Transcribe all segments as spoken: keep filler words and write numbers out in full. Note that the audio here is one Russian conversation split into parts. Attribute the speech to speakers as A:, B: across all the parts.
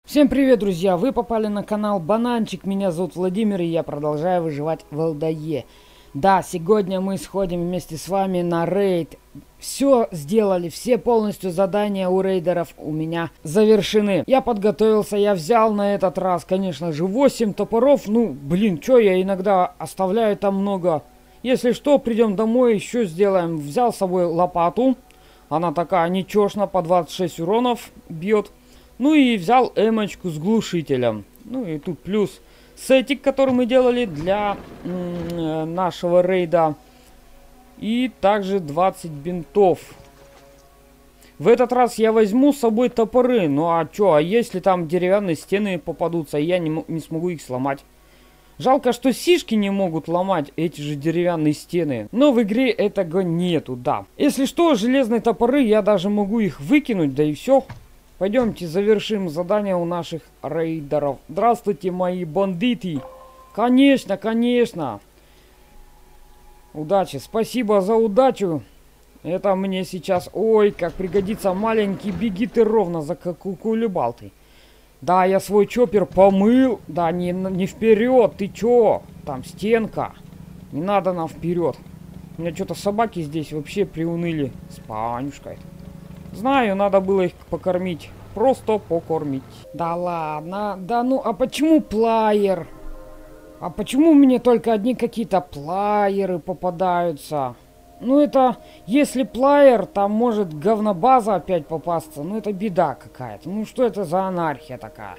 A: Всем привет, друзья! Вы попали на канал Бананчик, меня зовут Владимир, и я продолжаю выживать в эл дэ е. Да, сегодня мы сходим вместе с вами на рейд. Все сделали, все полностью задания у рейдеров у меня завершены. Я подготовился, я взял на этот раз, конечно же, восемь топоров. Ну, блин, что я иногда оставляю там много. Если что, придем домой, еще сделаем. Взял с собой лопату. Она такая ничешна, по двадцать шесть уронов бьет. Ну и взял эмочку с глушителем. Ну и тут плюс сетик, который мы делали для нашего рейда. И также двадцать бинтов. В этот раз я возьму с собой топоры. Ну а чё, а если там деревянные стены попадутся, я не, не смогу их сломать. Жалко, что сишки не могут ломать эти же деревянные стены. Но в игре этого нету, да. Если что, железные топоры, я даже могу их выкинуть, да и все. Пойдемте завершим задание у наших рейдеров. Здравствуйте, мои бандиты. Конечно, конечно. Удачи. Спасибо за удачу. Это мне сейчас, ой, как пригодится. Маленький, беги ты ровно за кукулебалтой. Да, я свой чоппер помыл. Да, не, не вперед. Ты чё? Там стенка. Не надо нам вперед. У меня что-то собаки здесь вообще приуныли с панюшкой. Знаю, надо было их покормить. Просто покормить. Да ладно. Да ну, а почему плеер? А почему мне только одни какие-то плееры попадаются? Ну это, если плеер, там может говнобаза опять попасться. Ну это беда какая-то. Ну что это за анархия такая?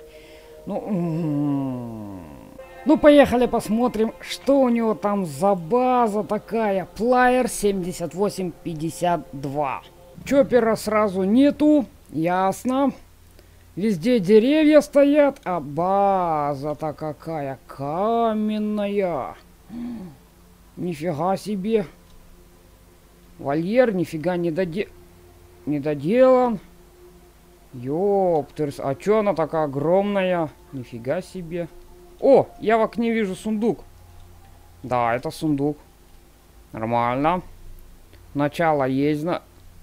A: Ну, ну поехали посмотрим, что у него там за база такая. Плеер семьдесят восемь пятьдесят два. Чоппера сразу нету, ясно. Везде деревья стоят, а база-то какая каменная. Нифига себе. Вольер нифига не, доде... не доделан. Ёптерс, а чё она такая огромная? Нифига себе. О, я в окне вижу сундук. Да, это сундук. Нормально. Начало есть на...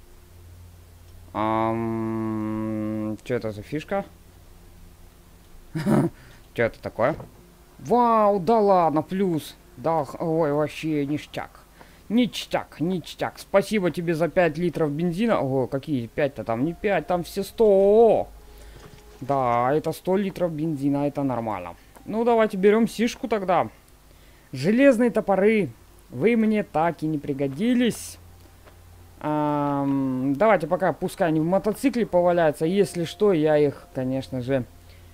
A: Um, что это за фишка? Что это такое? Вау, да ладно, плюс. Да, ой, вообще ништяк. Ништяк, ништяк. Спасибо тебе за пять литров бензина. О, какие пять-то там? Не пять, там все сто. Да, это сто литров бензина, это нормально. Ну, давайте берем сишку тогда. Железные топоры. Вы мне так и не пригодились. Um, давайте пока пускай они в мотоцикле поваляются. Если что, я их, конечно же,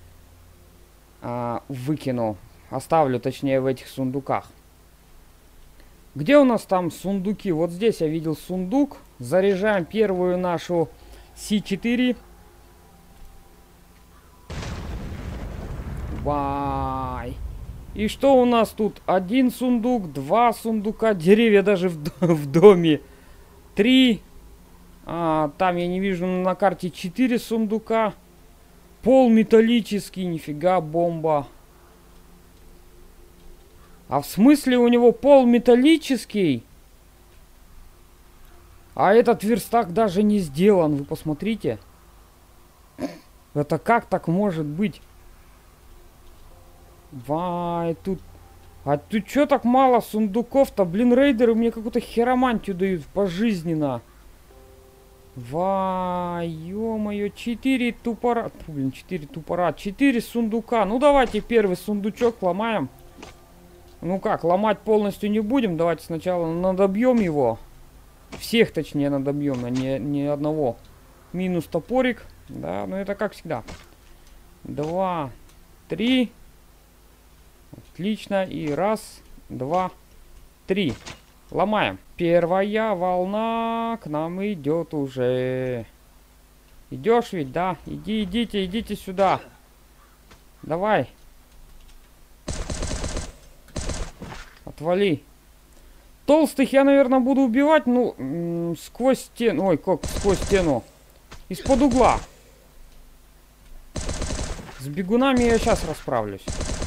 A: uh, выкину. Оставлю, точнее, в этих сундуках. Где у нас там сундуки? Вот здесь я видел сундук. Заряжаем первую нашу Си четыре. Вай. И что у нас тут? Один сундук, два сундука. Деревья даже в, в доме. Три. А, там я не вижу на карте четыре сундука. Пол металлический, нифига бомба. А в смысле у него пол металлический? А этот верстак даже не сделан, вы посмотрите. Это как так может быть? Вай, тут... А тут что так мало сундуков-то? Блин, рейдеры мне какую-то хиромантию дают пожизненно. Ва, ё-моё, четыре тупора... Фу, блин, четыре тупора. четыре сундука. Ну, давайте первый сундучок ломаем. Ну как, ломать полностью не будем. Давайте сначала надобьем его. Всех, точнее, надобьем, а не, не одного. Минус топорик. Да, ну это как всегда. Два, три... Отлично. И раз, два, три. Ломаем. Первая волна к нам идет уже. Идешь ведь, да? Иди, идите, идите сюда. Давай. Отвали. Толстых я, наверное, буду убивать, ну, сквозь стену. Ой, как сквозь стену. Из-под угла. С бегунами я сейчас расправлюсь.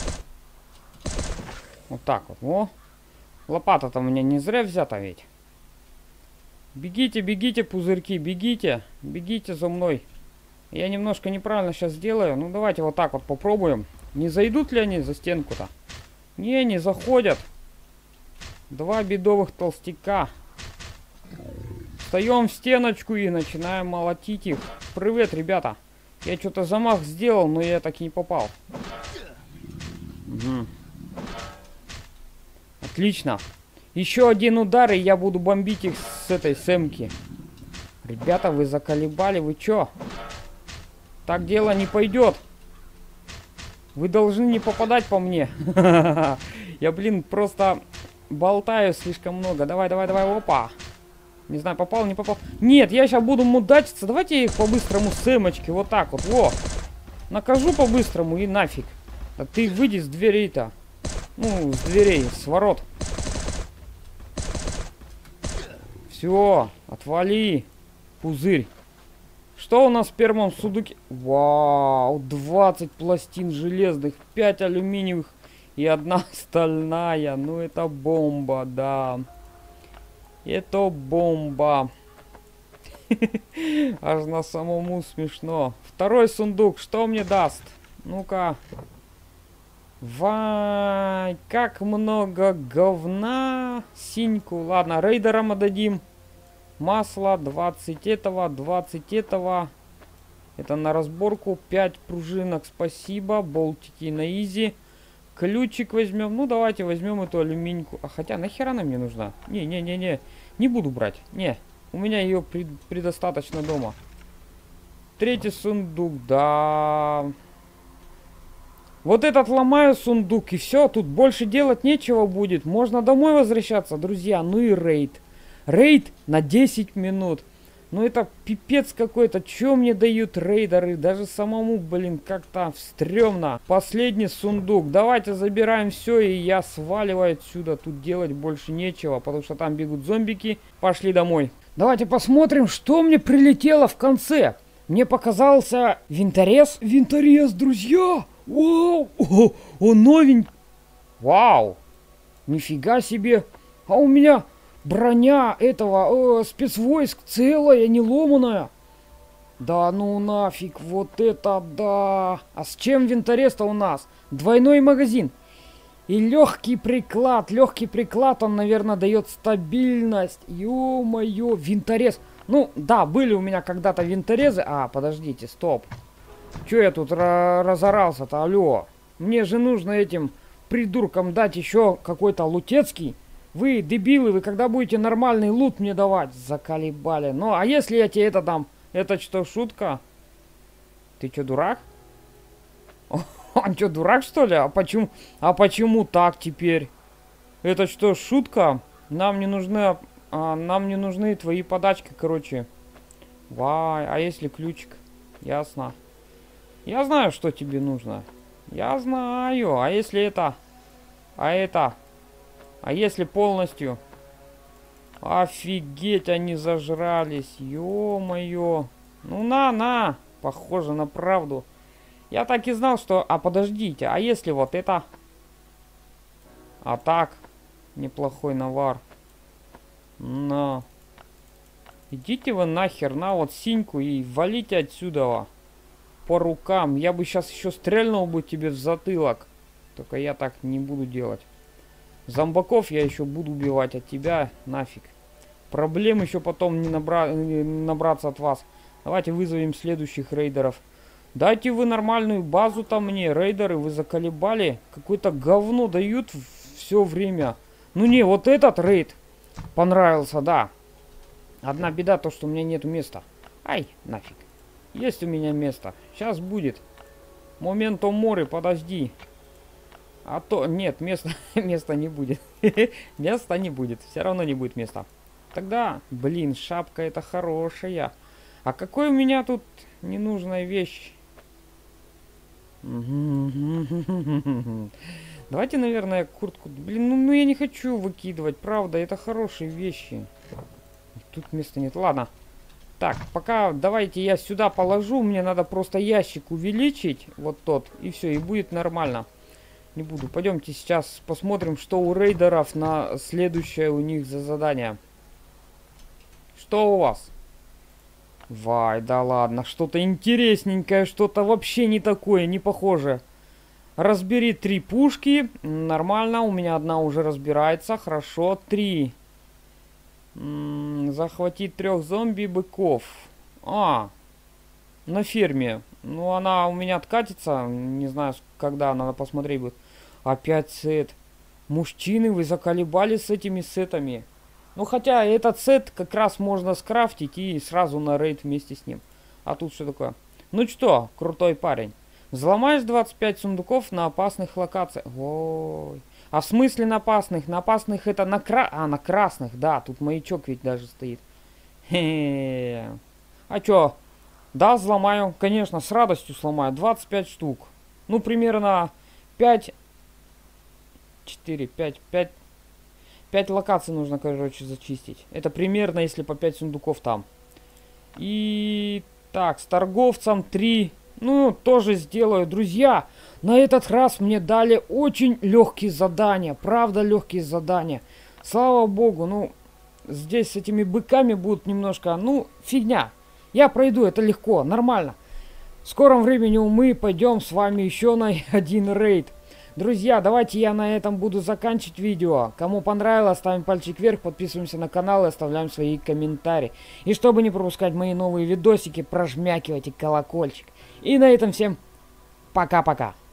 A: Вот так вот. О, лопата-то у меня не зря взята ведь. Бегите, бегите, пузырьки, бегите. Бегите за мной. Я немножко неправильно сейчас сделаю. Ну, давайте вот так вот попробуем. Не зайдут ли они за стенку-то? Не, не заходят. Два бедовых толстяка. Встаем в стеночку и начинаем молотить их. Привет, ребята. Я что-то замах сделал, но я так и не попал. Угу. Отлично. Еще один удар, и я буду бомбить их с этой сэмки. Ребята, вы заколебали, вы чё? Так дело не пойдет. Вы должны не попадать по мне. Я, блин, просто болтаю слишком много. Давай, давай, давай, опа. Не знаю, попал, не попал. Нет, я сейчас буду мудачиться. Давайте я их по-быстрому сэмочки. Вот так вот, во. Накажу по-быстрому и нафиг. А ты выйди с дверей-то. Ну, с дверей, с ворот. Все, отвали, пузырь. Что у нас в первом сундуке? Вау, двадцать пластин железных, пять алюминиевых и одна стальная. Ну, это бомба, да. Это бомба. Аж на самому смешно. Второй сундук, что мне даст? Ну-ка. Вай, как много говна. Синьку. Ладно, рейдерам отдадим. Масло, двадцать этого, двадцать этого. Это на разборку. пять пружинок, спасибо. Болтики на изи. Ключик возьмем. Ну, давайте возьмем эту алюминьку. А хотя, нахера она мне нужна? Не-не-не-не. Не буду брать. Не. У меня ее пред, предостаточно дома. Третий сундук, да. Вот этот ломаю сундук, и все. Тут больше делать нечего будет. Можно домой возвращаться, друзья. Ну и рейд. Рейд на десять минут. Ну это пипец какой-то. Чё мне дают рейдеры? Даже самому, блин, как-то стрёмно. Последний сундук. Давайте забираем все, и я сваливаю отсюда. Тут делать больше нечего, потому что там бегут зомбики. Пошли домой. Давайте посмотрим, что мне прилетело в конце. Мне показался винторез. Винторез, друзья! Вау! О, он новенький. Вау! Нифига себе! А у меня... Броня этого э, спецвойск целая, не ломаная. Да ну нафиг, вот это да. А с чем винторез-то у нас? Двойной магазин. И легкий приклад. Легкий приклад, он, наверное, дает стабильность. Ё-моё, винторез. Ну, да, были у меня когда-то винторезы. А, подождите, стоп. Чё я тут разорался-то, алло? Мне же нужно этим придуркам дать еще какой-то лутецкий. Вы, дебилы, вы когда будете нормальный лут мне давать? Заколебали. Ну, а если я тебе это дам? Это что, шутка? Ты что, дурак? Он что, дурак, что ли? А почему, а почему так теперь? Это что, шутка? Нам не нужны, а, нам не нужны твои подачки, короче. Вай, а если ключик? Ясно. Я знаю, что тебе нужно. Я знаю. А если это? А это? А если полностью? Офигеть, они зажрались. Ё-моё. Ну на, на. Похоже на правду. Я так и знал, что... А подождите, а если вот это? А так. Неплохой навар. На. Идите вы нахер, на вот синьку и валите отсюда. По рукам. Я бы сейчас еще стрельнул бы тебе в затылок. Только я так не буду делать. Зомбаков я еще буду убивать от тебя, нафиг. Проблем еще потом не, набра... не набраться от вас. Давайте вызовем следующих рейдеров. Дайте вы нормальную базу-то мне, рейдеры, вы заколебали. Какое-то говно дают все время. Ну не, вот этот рейд понравился, да. Одна беда, то что у меня нету места. Ай, нафиг. Есть у меня место. Сейчас будет. Моменто море, подожди. А то, нет, места, места не будет. Места не будет. Все равно не будет места. Тогда, блин, шапка это хорошая. А какой у меня тут ненужная вещь? Давайте, наверное, куртку. Блин, ну, ну я не хочу выкидывать, правда, это хорошие вещи. Тут места нет. Ладно. Так, пока давайте я сюда положу. Мне надо просто ящик увеличить. Вот тот. И все, и будет нормально. Не буду. Пойдемте сейчас посмотрим, что у рейдеров на следующее у них за задание. Что у вас? Вай, да ладно, что-то интересненькое, что-то вообще не такое, не похоже. Разбери три пушки. Нормально, у меня одна уже разбирается. Хорошо, три. М-м, захватить трех зомби-быков. А, на ферме. Ну, она у меня откатится. Не знаю, когда, надо посмотреть будет. Опять сет. Мужчины, вы заколебали с этими сетами. Ну, хотя этот сет как раз можно скрафтить и сразу на рейд вместе с ним. А тут что такое? Ну что, крутой парень. Взломаешь двадцать пять сундуков на опасных локациях. Ой. А в смысле на опасных? На опасных это на кра... А, на красных, да. Тут маячок ведь даже стоит. Хе-хе. А чё? Да, взломаю. Конечно, с радостью сломаю. двадцать пять штук. Ну, примерно пять... четыре, пять, пять... пять локаций нужно, короче, зачистить. Это примерно, если по пять сундуков там. И... Так, с торговцем три... Ну, тоже сделаю. Друзья, на этот раз мне дали очень легкие задания. Правда, легкие задания. Слава богу, ну, здесь с этими быками будут немножко, ну, фигня. Я пройду, это легко, нормально. В скором времени мы пойдем с вами еще на один рейд. Друзья, давайте я на этом буду заканчивать видео. Кому понравилось, ставим пальчик вверх, подписываемся на канал и оставляем свои комментарии. И чтобы не пропускать мои новые видосики, прожмякивайте колокольчик. И на этом всем пока-пока.